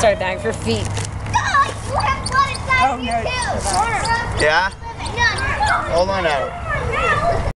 started bagging for feet. You have blood inside of you too. Yeah? Hold on out.